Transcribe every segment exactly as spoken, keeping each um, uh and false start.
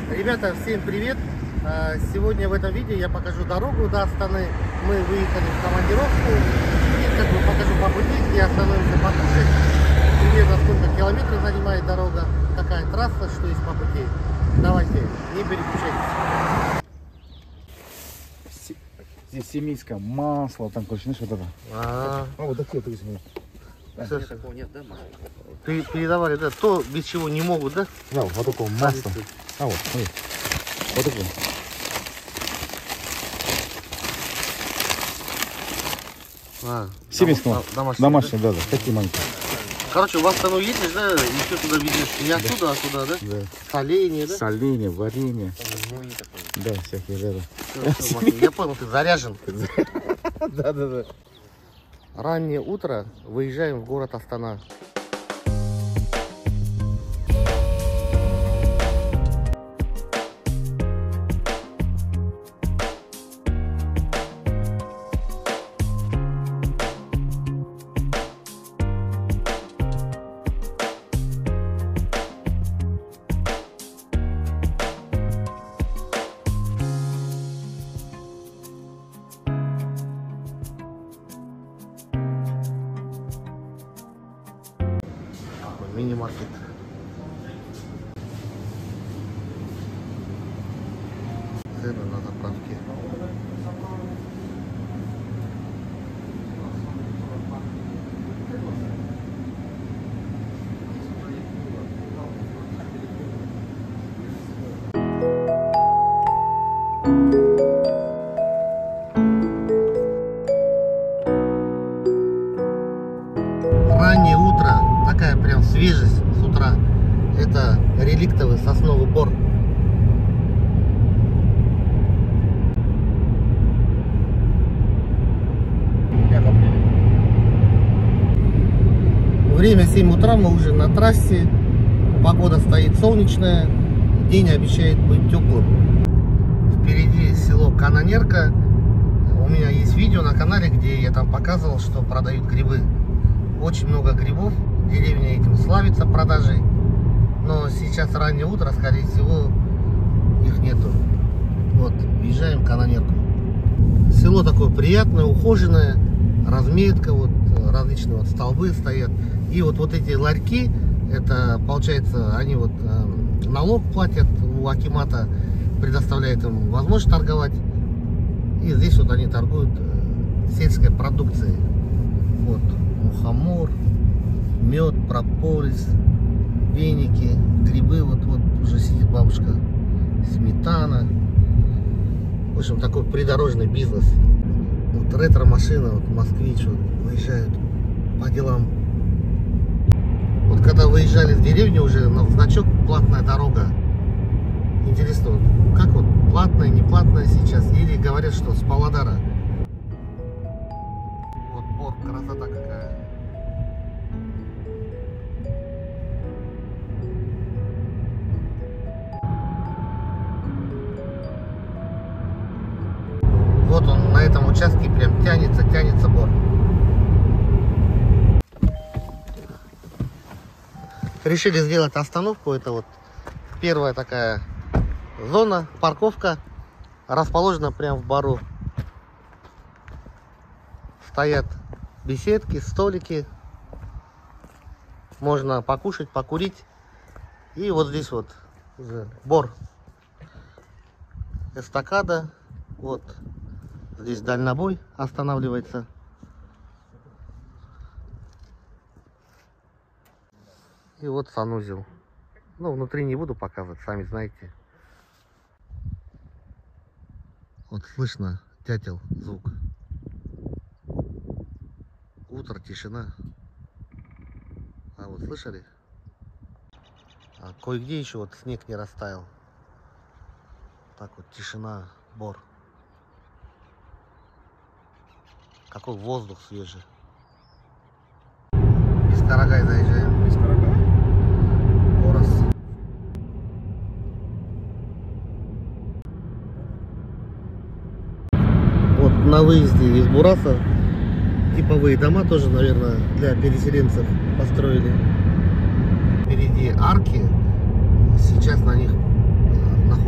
Ребята, всем привет! Сегодня в этом видео я покажу дорогу до Астаны. Мы выехали в командировку. И как бы покажу по пути, где остановимся покушать. Примерно сколько километров занимает дорога, какая трасса, что есть по пути. Давайте, не переключайтесь. Здесь семейское масло, там, короче, знаешь, вот это. А, а вот такие, такие. Да. Такого нет, да, масла? Передавали, да, то, без чего не могут, да? Да, вот такого масла. А вот, смотри. Вот такое. А, семейского. Домашний, домашний, да? да, да, такие маленькие. Короче, в Астану едешь, да, и все туда видишь. Не оттуда, а туда, да? Да. Соленье, да? Соленье, варенье. Да, всякие, да, да. Все, все, я понял, ты заряжен. Да, да, да. Раннее утро, выезжаем в город Астана. Мини-маркет. Цены на заправке. Раннее утро, такая прям свежесть с утра. Это реликтовый сосновый бор. Время семь утра, мы уже на трассе. Погода стоит солнечная. День обещает быть теплым. Впереди село Канонерка. У меня есть видео на канале, где я там показывал, что продают грибы. Очень много грибов. Деревня этим славится продажей. Но сейчас раннее утро, скорее всего, их нету. Вот, въезжаем в Канонерку. Село такое приятное, ухоженное. Разметка, вот различные вот столбы стоят. И вот, вот эти ларьки, это получается, они вот э, налог платят, у акимата предоставляет им возможность торговать. И здесь вот они торгуют э, сельской продукцией. Вот, мухомор, мед, прополис, веники, грибы. Вот, вот уже сидит бабушка, сметана. В общем, такой придорожный бизнес. Вот ретро-машина, вот москвич вот, выезжают по делам. Вот когда выезжали в деревню, уже на значок платная дорога. Интересно, вот, как вот платная, не платная сейчас? Или говорят, что с Павлодара. Вот бор, красота какая. Вот он на этом участке прям тянется, тянется бор. Решили сделать остановку. Это вот первая такая зона, парковка, расположена прямо в бору. Стоят беседки, столики. Можно покушать, покурить. И вот здесь вот бор. Эстакада. Вот. Здесь дальнобой останавливается. И вот санузел. Ну, внутри не буду показывать, сами знаете. Вот слышно дятел звук. Утро, тишина. А вот слышали? А кое-где еще вот снег не растаял. Так вот тишина, бор. Какой воздух свежий. Бескарагай заезжаем. Бескарагай. Борос. Вот на выезде из Бураса типовые дома тоже, наверное, для переселенцев построили. Впереди арки. Сейчас на них находится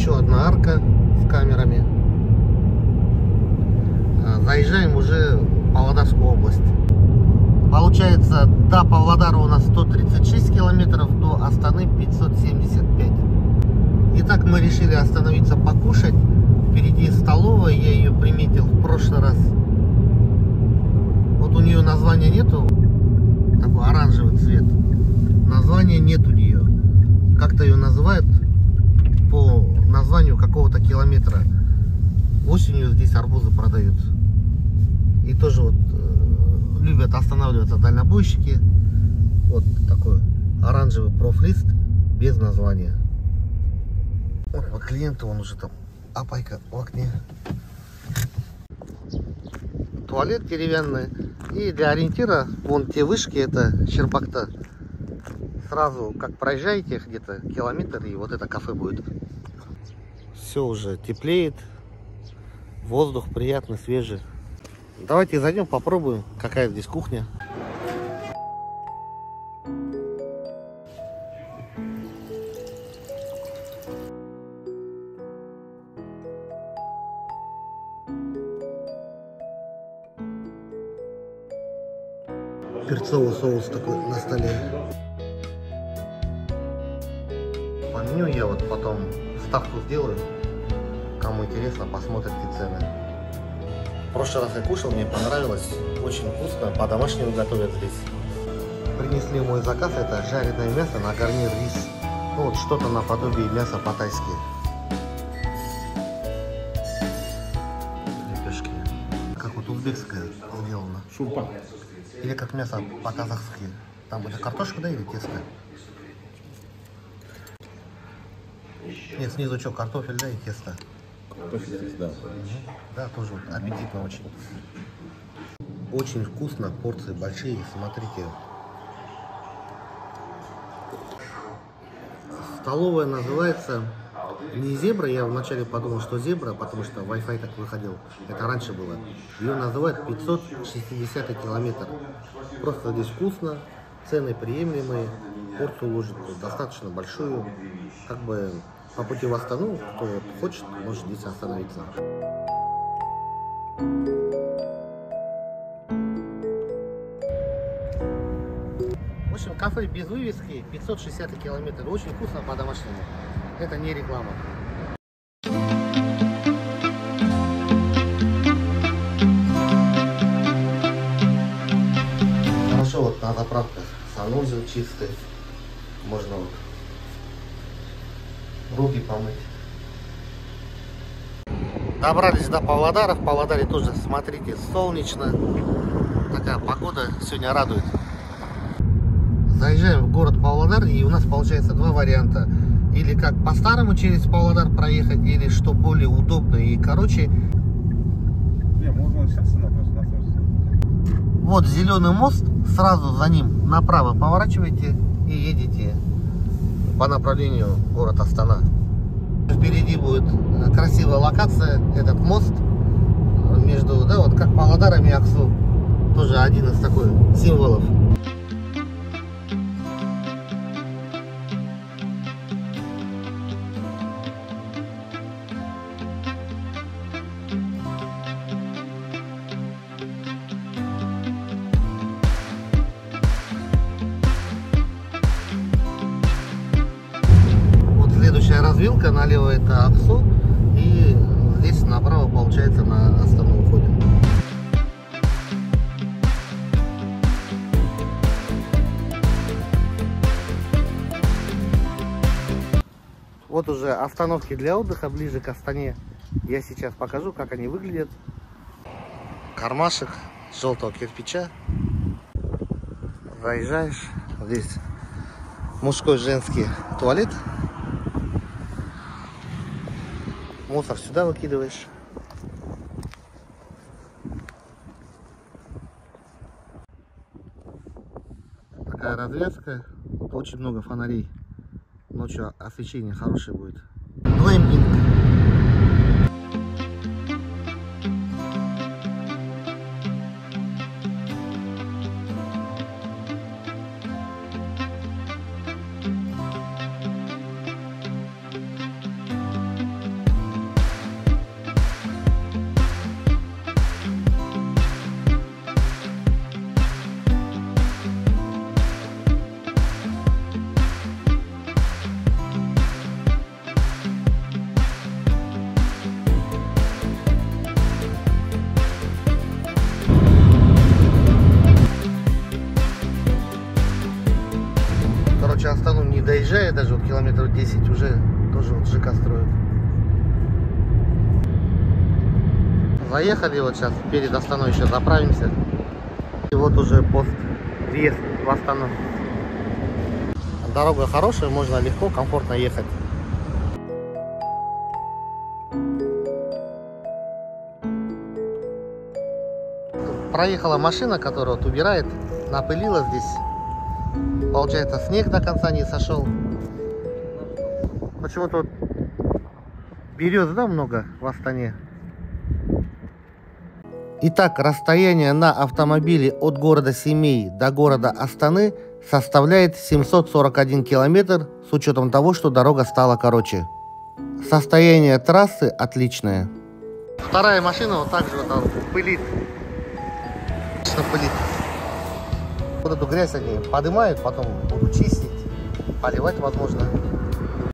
еще одна арка с камерами. Заезжаем уже в Павлодарскую область. Получается, до Павлодара у нас сто тридцать шесть километров, до Астаны пятьсот семьдесят пять. Итак, мы решили остановиться покушать. Впереди столовая, я ее приметил в прошлый раз. Вот у нее названия нету, такой оранжевый цвет. Названия нет у нее. Как-то ее называют по названию какого-то километра. Осенью здесь арбузы продаются. И тоже вот э, любят останавливаться дальнобойщики. Вот такой оранжевый профлист без названия. Вот по клиенту он уже там апайка в окне. Туалет деревянный. И для ориентира вон те вышки, это Щербакта. Сразу как проезжаете где-то километр, и вот это кафе будет. Все уже теплеет. Воздух приятный, свежий. Давайте зайдем, попробуем, какая здесь кухня. Перцовый соус такой на столе. По меню я вот потом ставку сделаю. Кому интересно, посмотрите цены. В прошлый раз я кушал, мне понравилось. Очень вкусно, по-домашнему готовят здесь. Принесли мой заказ, это жареное мясо на гарнир рис. Ну вот что-то наподобие мяса по-тайски. Лепешки. Как вот узбекское сделано. Шурпа. Или как мясо по-казахски. Там это картошка, да, или тесто? Нет, снизу что, картофель, да, и тесто. Картофель, да. Да, тоже вот аппетитно очень. Очень вкусно, порции большие, смотрите. Столовая называется не Зебра, я вначале подумал, что Зебра, потому что Wi-Fi так выходил. Это раньше было. Ее называют пятьсот шестидесятый километр. Просто здесь вкусно, цены приемлемые, порцию ложат достаточно большую. Как бы по пути в Астану, кто вот хочет, может здесь остановиться. В общем, кафе без вывески, пятьсот шестидесятый километр. Очень вкусно по-домашнему. Это не реклама. Хорошо, вот на заправках санузел чистый. Можно вот руки помыть. Добрались до Павлодара. В Павлодаре тоже, смотрите, солнечно. Такая погода сегодня радует. Заезжаем в город Павлодар, и у нас получается два варианта. Или как по-старому через Павлодар проехать, или что более удобно и короче. Не, можно сейчас на просто Вот зеленый мост, сразу за ним направо поворачиваете и едете по направлению город Астана. Впереди будет красивая локация, этот мост между, да, вот как Павлодаром и Аксу, тоже один из таких символов. Развилка, налево это Аксу, и здесь направо получается на Астану уходим. Вот уже остановки для отдыха ближе к Астане. Я сейчас покажу, как они выглядят. Кармашек желтого кирпича. Заезжаешь, здесь мужской, женский туалет. Мусор сюда выкидываешь. Такая развязка. Очень много фонарей. Ночью освещение хорошее будет. Глэмпинг. десять уже тоже вот ЖК строят. Заехали, вот сейчас перед Астаной еще заправимся. И вот уже пост, въезд в Астану. Дорога хорошая, можно легко, комфортно ехать. Проехала машина, которая вот убирает, напылила здесь. Получается, снег до конца не сошел. Почему-то вот берез, да, много в Астане. Итак, расстояние на автомобиле от города Семей до города Астаны составляет семьсот сорок один километр, с учетом того, что дорога стала короче. Состояние трассы отличное. Вторая машина вот так же вот там пылит. Что пылит. Вот эту грязь они поднимают, потом будут чистить, поливать возможно.